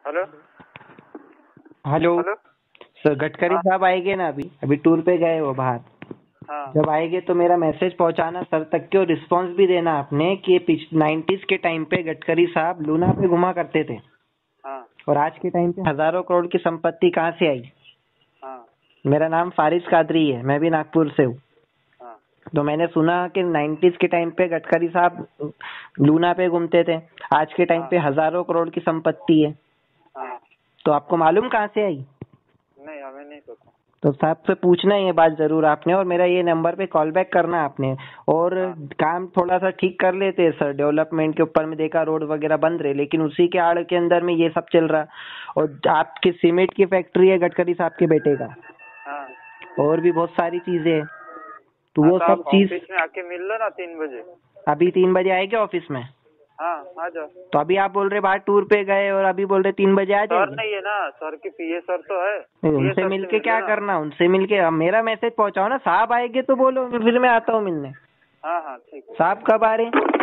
Hello hello. Hello. Sir Gadkari हाँ साहब आएंगे ना? अभी अभी टूर पे गए वो बाहर। हाँ जब आएंगे तो मेरा मैसेज पहुंचाना सर तक के, और रिस्पांस भी देना आपने कि 90s के टाइम पे गडकरी साहब लूना पे घुमा करते थे, हाँ और आज के टाइम पे हजारों करोड़ की संपत्ति कहाँ से आई। हाँ मेरा नाम फारिस कादरी है, मैं भी नागपुर से हूँ। हाँ तो मैंने सुना कि 90s के टाइम पे गडकरी साहब लूना पे घूमते थे, आज के टाइम हाँ पे हजारों करोड़ की संपत्ति है। हाँ। तो आपको मालूम कहाँ से आई? नहीं, हमें नहीं पता। तो साहब से पूछना ये बात जरूर आपने, और मेरा ये नंबर पे कॉल बैक करना आपने। और हाँ काम थोड़ा सा ठीक कर लेते सर, डेवलपमेंट के ऊपर में देखा रोड वगैरह बंद रहे, लेकिन उसी के आड़ के अंदर में ये सब चल रहा। और आपकी सीमेंट की फैक्ट्री है गडकरी साहब के बेटे का, हाँ और भी बहुत सारी चीजें हैं। तो हाँ। वो तो सब आप चीज ऑफिस में आके मिल लो ना 3 बजे। अभी 3 बजे आएंगे ऑफिस में? हाँ, आ जाओ। तो अभी आप बोल रहे बाहर टूर पे गए, और अभी बोल रहे 3 बजे आ सर जाएंगे। नहीं है ना, सर की पीए सर तो है। नहीं, पीए उनसे सर से मिलके मिलो क्या ना। करना? उनसे मिलके अब मेरा मैसेज पहुंचाओ ना, साहब आएंगे तो बोलो, फिर मैं आता हूँ मिलने। हाँ हाँ, ठीक है। साहब कब आ रहे हैं?